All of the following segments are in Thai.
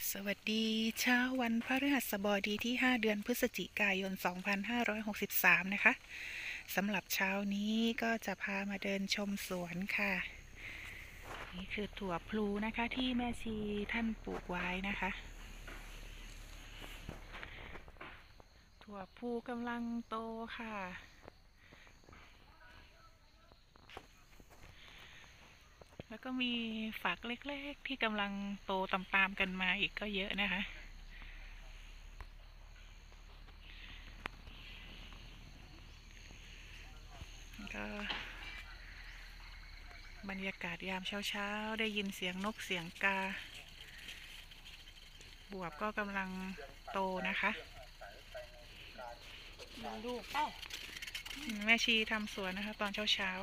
สวัสดีเช้าวันพฤหัสบดีที่5เดือนพฤศจิกายน2563นะคะสำหรับเช้านี้ก็จะพามาเดินชมสวนค่ะนี่คือถั่วพลูนะคะที่แม่ชีท่านปลูกไว้นะคะถั่วพลูกำลังโตค่ะแล้วก็มีฝักเล็กๆที่กำลังโตตามๆกันมาอีกก็เยอะนะคะก็บรรยากาศยามเช้าๆได้ยินเสียงนกเสียงกาบวบก็กำลังโตนะคะดูเป้าแม่ชีทำสวนนะคะตอนเช้า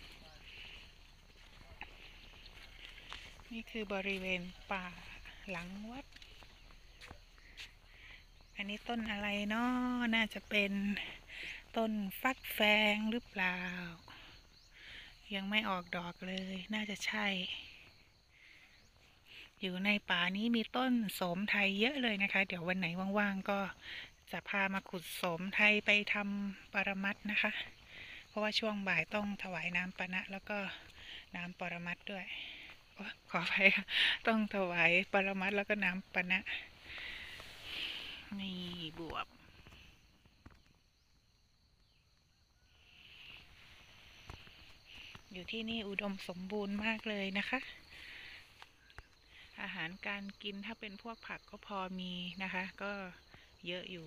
นี่คือบริเวณป่าหลังวัดอันนี้ต้นอะไรเนาะน่าจะเป็นต้นฟักแฟงหรือเปล่ายังไม่ออกดอกเลยน่าจะใช่อยู่ในป่านี้มีต้นโสมไทยเยอะเลยนะคะเดี๋ยววันไหนว่างๆก็จะพามาขุดโสมไทยไปทำปรมัตถ์นะคะเพราะว่าช่วงบ่ายต้องถวายน้ำปนะแล้วก็น้ำปรมัตถ์ด้วยขออภัยค่ะต้องถวายปรมัตถ์แล้วก็น้ำปนะนี่บวบอยู่ที่นี่อุดมสมบูรณ์มากเลยนะคะอาหารการกินถ้าเป็นพวกผักก็พอมีนะคะก็เยอะอยู่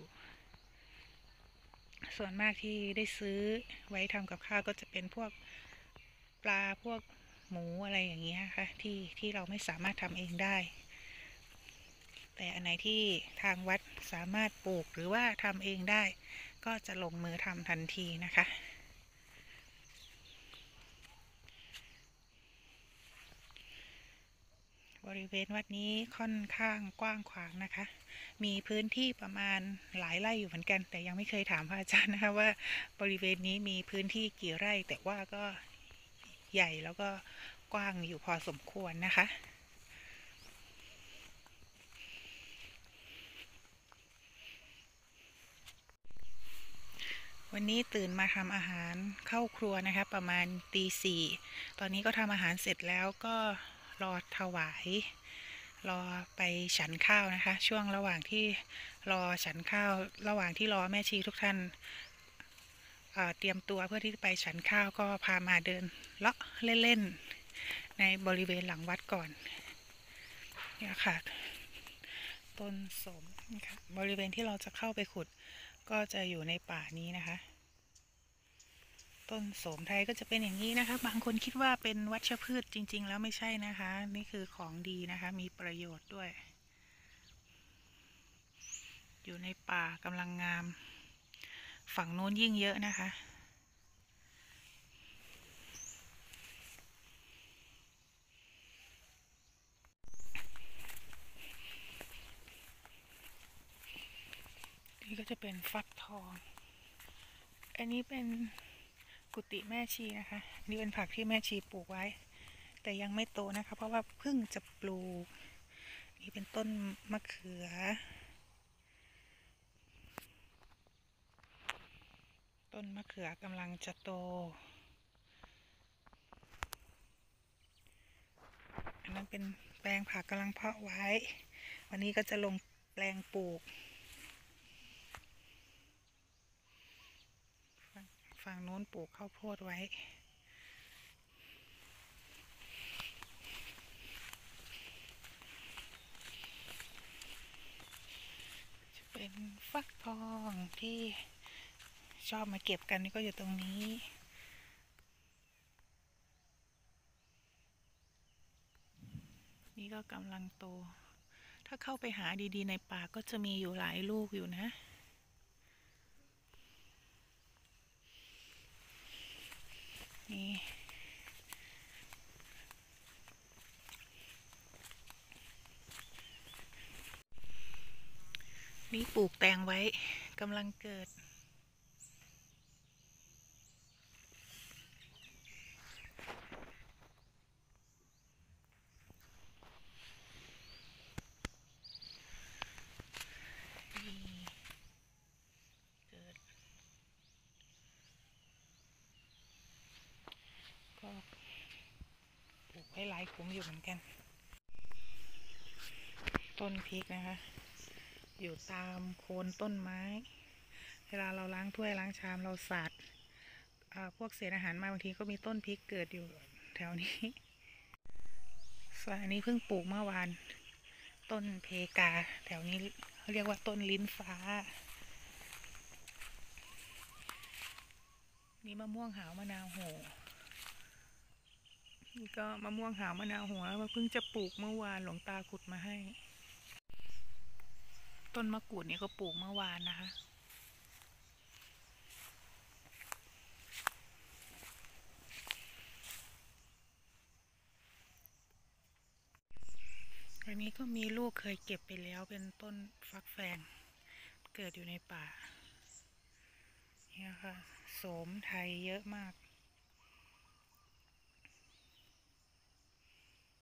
ส่วนมากที่ได้ซื้อไว้ทำกับข้าวก็จะเป็นพวกปลาพวกหมูอะไรอย่างเงี้ยค่ะที่เราไม่สามารถทำเองได้แต่อันไหนที่ทางวัดสามารถปลูกหรือว่าทำเองได้ก็จะลงมือทำทันทีนะคะบริเวณวัดนี้ค่อนข้างกว้างขวางนะคะมีพื้นที่ประมาณหลายไร่อยู่เหมือนกันแต่ยังไม่เคยถามพระอาจารย์นะคะว่าบริเวณนี้มีพื้นที่กี่ไร่แต่ว่าก็ใหญ่แล้วก็กว้างอยู่พอสมควรนะคะวันนี้ตื่นมาทำอาหารเข้าครัวนะคะประมาณตี 4ตอนนี้ก็ทำอาหารเสร็จแล้วก็รอถวายรอไปฉันข้าวนะคะช่วงระหว่างที่รอฉันข้าวระหว่างที่รอแม่ชีทุกท่านเตรียมตัวเพื่อที่จะไปฉันข้าวก็พามาเดินเลาะเล่นๆในบริเวณหลังวัดก่อนเนี่ยค่ะต้นสมนะคะบริเวณที่เราจะเข้าไปขุดก็จะอยู่ในป่านี้นะคะต้นโสมไทยก็จะเป็นอย่างนี้นะคะบางคนคิดว่าเป็นวัชพืชจริงๆแล้วไม่ใช่นะคะนี่คือของดีนะคะมีประโยชน์ด้วยอยู่ในป่ากำลังงามฝั่งโน้นยิ่งเยอะนะคะนี่ก็จะเป็นฟักทองอันนี้เป็นกุฏิแม่ชีนะคะนี่เป็นผักที่แม่ชีปลูกไว้แต่ยังไม่โตนะคะเพราะว่าเพิ่งจะปลูกนี่เป็นต้นมะเขือต้นมะเขือกำลังจะโตอันนั้นเป็นแปลงผักกำลังเพาะไว้วันนี้ก็จะลงแปลงปลูกฝั่งโน้นปลูกข้าวโพดไว้จะเป็นฟักทองที่ชอบมาเก็บกันนี่ก็อยู่ตรงนี้นี่ก็กำลังโตถ้าเข้าไปหาดีๆในป่าก็จะมีอยู่หลายลูกอยู่นะนี่นี่ปลูกแตงไว้กำลังเกิดคุ้มอยู่เหมือนกันต้นพริกนะคะอยู่ตามโคนต้นไม้เวลาเราล้างถ้วยล้างชามเราสาดพวกเศษอาหารมาบางทีก็มีต้นพริกเกิดอยู่แถวนี้ส่วนอันนี้เพิ่งปลูกเมื่อวานต้นเพกาแถวนี้เขาเรียกว่าต้นลิ้นฟ้านี่มะม่วงหาวมะนาวโหนี่ก็มะม่วงหาวมะนาวหัวเพิ่งจะปลูกเมื่อวานหลวงตาขุดมาให้ต้นมะกรูดนี่ก็ปลูกเมื่อวานนะคะอันนี้ก็มีลูกเคยเก็บไปแล้วเป็นต้นฟักแฟงเกิดอยู่ในป่าเนี่ยค่ะโสมไทยเยอะมาก